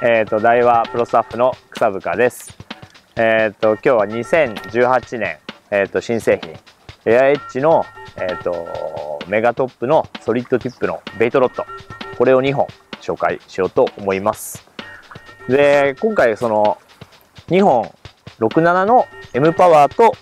大和プロスタッフの草深です。今日は2018年、新製品エアエッジの、メガトップのソリッドティップのベイトロッド、これを2本紹介しようと思います。で、今回その2本67の M パワーと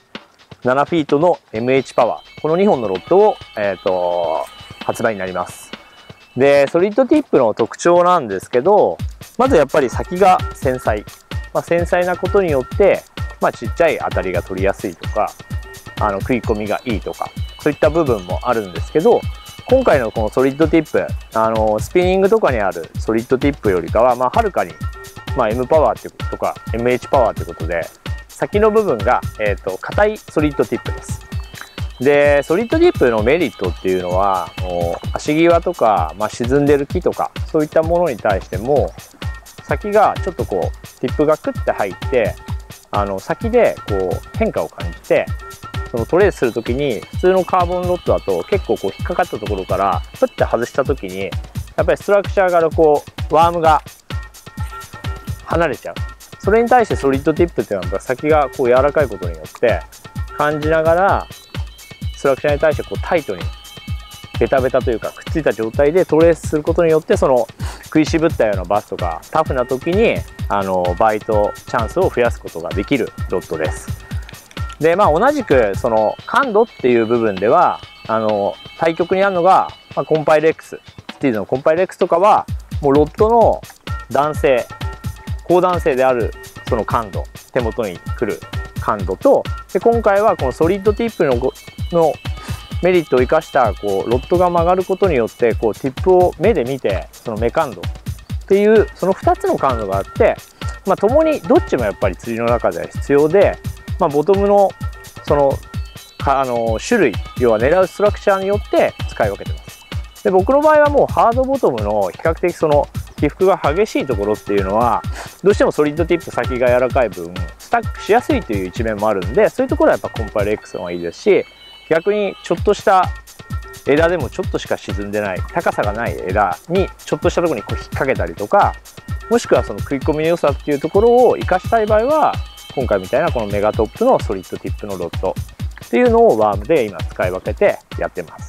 7フィートの MH パワー、この2本のロッドを、発売になります。で、ソリッドティップの特徴なんですけど、まずやっぱり先が繊細、繊細なことによって、ちっちゃい当たりが取りやすいとか、食い込みがいいとか、そういった部分もあるんですけど、今回のこのソリッドティップ、スピニングとかにあるソリッドティップよりかは、はるかに、M パワーとか MH パワーということで、先の部分が、硬いソリッドティップです。で、ソリッドティップのメリットっていうのは、足際とか、沈んでる木とか、そういったものに対しても、先がちょっとこう、ティップがクッて入って、先でこう変化を感じて、そのトレースするときに、普通のカーボンロッドだと結構こう引っかかったところから、プッて外したときに、やっぱりストラクチャーからこう、ワームが離れちゃう。それに対してソリッドティップっていうのは先がこう柔らかいことによって感じながら、ストラクチャーに対してこうタイトにベタベタというかくっついた状態でトレースすることによって、その食いしぶったようなバスとかタフな時にバイトチャンスを増やすことができるロッドです。で、同じくその感度っていう部分では対極にあるのが、コンパイレックス、スティーズのコンパイレックスとかはもうロッドの弾性、高弾性であるその感度、手元に来る感度と、で今回はこのソリッドティップのメリットを生かしたこうロッドが曲がることによってこうティップを目で見て、その目感度っていうその2つの感度があって、共にどっちもやっぱり釣りの中では必要で、ボトムのその種類、要は狙うストラクチャーによって使い分けてます。で、僕の場合はもうハードボトムの比較的その起伏が激しいところっていうのは、どうしてもソリッドティップ先が柔らかい分スタックしやすいという一面もあるんで、そういうところはやっぱコンパイレックスの方がいいですし、逆にちょっとした枝でもちょっとしか沈んでない高さがない枝にちょっとしたところにこう引っ掛けたりとか、もしくはその食い込みの良さっていうところを生かしたい場合は、今回みたいなこのメガトップのソリッドティップのロッドっていうのをワームで今使い分けてやってます。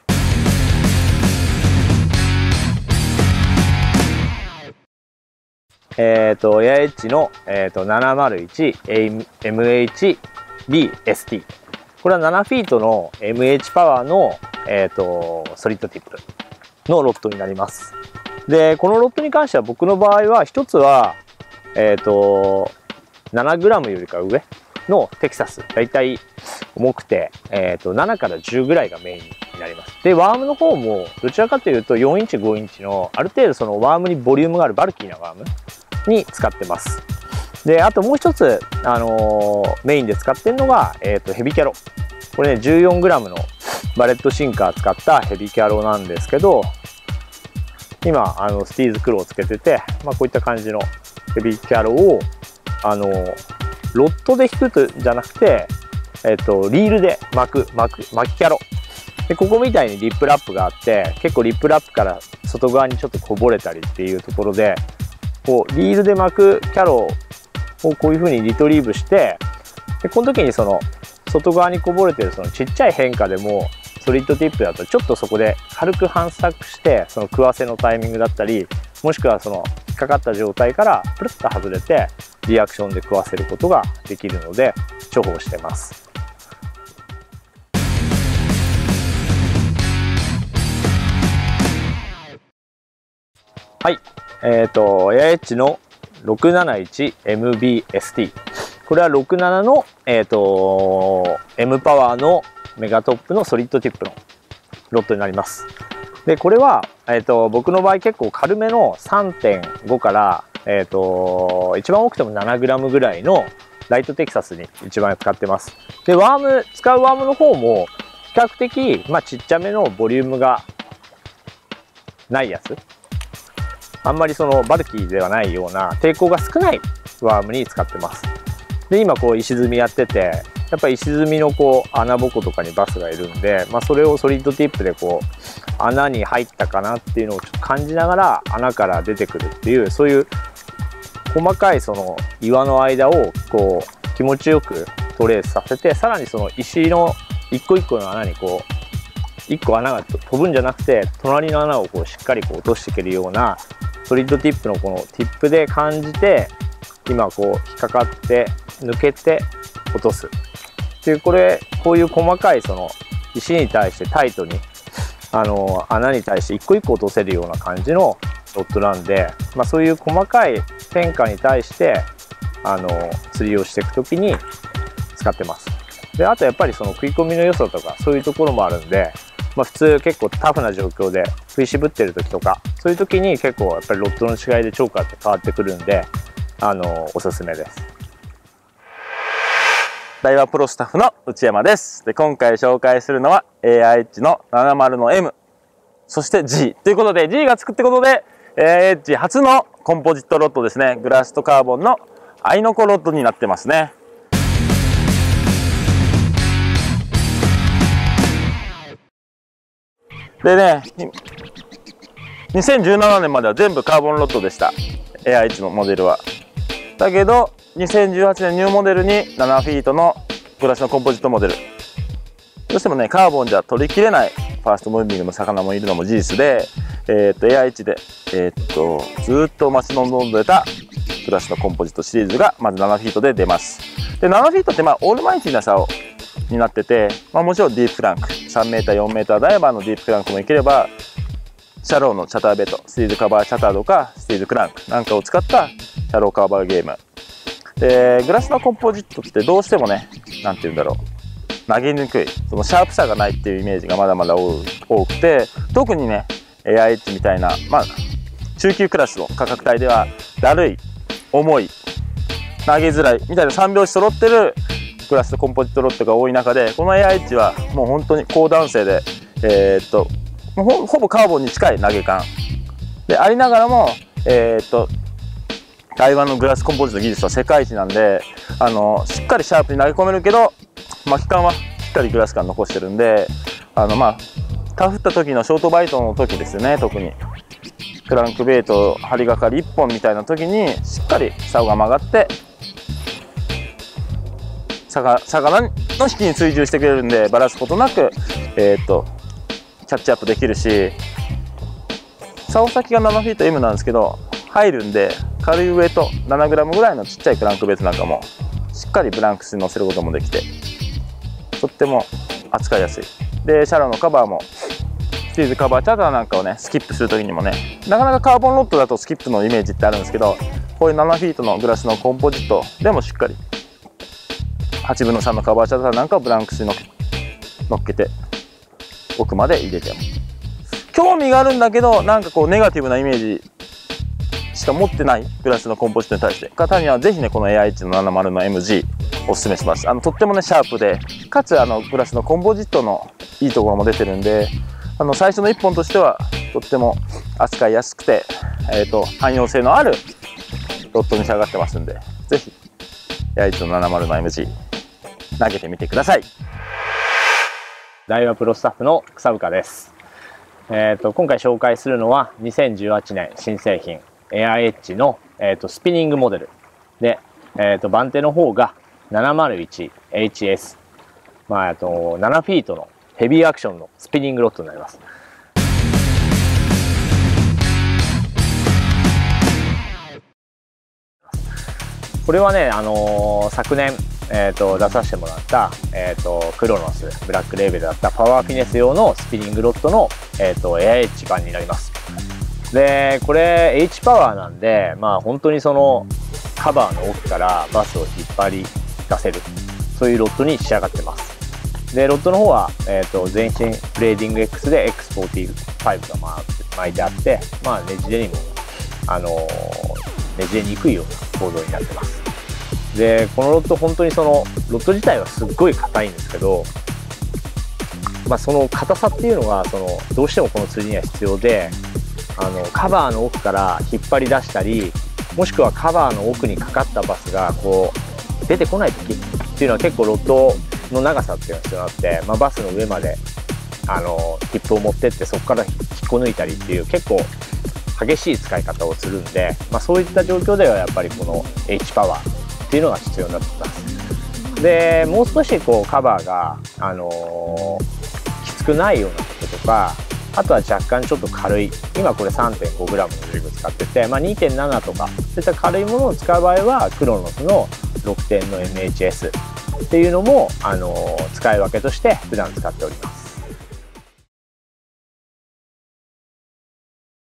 エアエッジの、701MHBST、これは7フィートの MH パワーの、ソリッドティップのロッドになります。で、このロッドに関しては僕の場合は一つは、7g よりか上のテキサス、だいたい重くて、7から10ぐらいがメインになります。で、ワームの方もどちらかというと4インチ5インチのある程度そのワームにボリュームがあるバルキーなワームに使ってます。で、あともう一つ、メインで使ってるのが、ヘビキャロ。これね 14g のバレットシンカー使ったヘビキャロなんですけど、今スティーズクローをつけてて、こういった感じのヘビキャロをロッドで引くとじゃなくて、リールで巻きキャロで、ここみたいにリップラップがあって、結構リップラップから外側にちょっとこぼれたりっていうところで、こうリールで巻くキャロをこういう風にリトリーブして、でこの時にその外側にこぼれてるそのちっちゃい変化でもソリッドティップだとちょっとそこで軽く半スタックして、その食わせのタイミングだったり、もしくはその引っかかった状態からプルッと外れてリアクションで食わせることができるので重宝してます。はい、エアエッジの 671MBST、 これは67の、M パワーのメガトップのソリッドティップのロッドになります。で、これは、僕の場合結構軽めの 3.5 から、一番多くても 7g ぐらいのライトテキサスに一番使ってます。で、使うワームの方も比較的、ちっちゃめのボリュームがないやつ、あんまりそのバルキーではないような抵抗が少ないワームに使ってます。で、今こう石積みやってて、やっぱり石積みのこう穴ぼことかにバスがいるんで、それをソリッドティップでこう穴に入ったかなっていうのをちょっと感じながら穴から出てくるっていう、そういう細かいその岩の間をこう気持ちよくトレースさせて、さらにその石の一個一個の穴にこう一個穴が飛ぶんじゃなくて、隣の穴をこうしっかりこう落としていけるようなソリッドティップのこのティップで感じて、今こう引っかかって抜けて落とすっていう、こういう細かいその石に対してタイトに穴に対して一個一個落とせるような感じのロッドなんで、そういう細かい変化に対して釣りをしていく時に使ってます。であとやっぱりその食い込みの良さとかそういうところもあるんで、普通結構タフな状況で食いしぶってる時とか、そういう時に結構やっぱりロッドの違いでチョーカーって変わってくるんで、おすすめです。 ダイワプロスタッフの内山です。で、今回紹介するのは AIH の70の M、そして G ということで、 G がつくってことで AIH 初のコンポジットロッドですね。グラスとカーボンのアイノコロッドになってますね。でね、2017年までは全部カーボンロッドでした、 AIH のモデルは。だけど2018年ニューモデルに7フィートのグラスのコンポジットモデル、どうしてもねカーボンじゃ取りきれないファーストムービングの魚もいるのも事実で、AIH で、ずっと待ち望んでたグラスのコンポジットシリーズがまず7フィートで出ます。で7フィートってオールマイティーな竿になってて、もちろんディープフランク 3m、4m ダイバーのディープフランクもいければ、シャローのチャターベッド、スティールカバーチャターとかスティールクランクなんかを使ったシャローカバーゲームで、グラスのコンポジットってどうしてもね、なんて言うんだろう、投げにくい、そのシャープさがないっていうイメージがまだまだ多くて、特にね AIH みたいな、中級クラスの価格帯ではだるい、重い、投げづらいみたいな3拍子揃ってるグラスとコンポジットロッドが多い中で、この AIH はもう本当に高弾性で、ほぼカーボンに近い投げ感でありながらも、台湾のグラスコンポジット技術は世界一なんで、しっかりシャープに投げ込めるけど巻き感はしっかりグラス感残してるんで、タフった時のショートバイトの時ですよね、特にクランクベイト針がかり1本みたいな時にしっかり竿が曲がって魚の引きに追従してくれるんで、バラすことなく、キャッチアップできるし、竿先が7フィート M なんですけど入るんで、軽いウエイト 7g ぐらいのちっちゃいクランクベイトなんかもしっかりブランクスに乗せることもできて、とっても扱いやすい。でシャローのカバーもスティールカバーチャーターなんかをねスキップする時にもね、なかなかカーボンロッドだとスキップのイメージってあるんですけど、こういう7フィートのグラスのコンポジットでもしっかり8分の3のカバーチャーターなんかをブランクスに乗っけて奥まで入れても興味があるんだけど、なんかこうネガティブなイメージしか持ってないグラスのコンポジットに対して方にはぜひね、この AIH の70の MG おすすめします。とってもねシャープで、かつグラスのコンポジットのいいところも出てるんで、最初の1本としてはとっても扱いやすくて、汎用性のあるロッドに仕上がってますんで、ぜひ AIH の70の MG 投げてみてください。 ダイワプロスタッフの草深です。今回紹介するのは2018年新製品 AIH の、スピニングモデルで、番手の方が 701HS、7フィートのヘビーアクションのスピニングロッドになります。これはね、昨年、出させてもらった、クロノスブラックレーベルだったパワーフィネス用のスピニングロッドの、AIH 版になります。でこれ H パワーなんで、本当にそのカバーの奥からバスを引っ張り出せる、そういうロッドに仕上がってます。でロッドの方は、全身ブレーディング X で X45 が巻いてあって、ネジ出にもねじれにくいような構造になってます。でこのロッド本当にそのロッド自体はすっごい硬いんですけど、その硬さっていうのがどうしてもこの釣りには必要で、カバーの奥から引っ張り出したり、もしくはカバーの奥にかかったバスがこう出てこない時っていうのは結構ロッドの長さっていうのが必要になって、バスの上までヒップを持ってってそこから引っこ抜いたりっていう結構激しい使い方をするんで、そういった状況ではやっぱりこの H パワーっていうのが必要になってきます。でもう少しこうカバーが、きつくないようなこととか、あとは若干ちょっと軽い、今これ 3.5g のジグ使ってて、2.7 とかそういった軽いものを使う場合はクロノスの6点の MHS っていうのも使い分けとして普段使っております。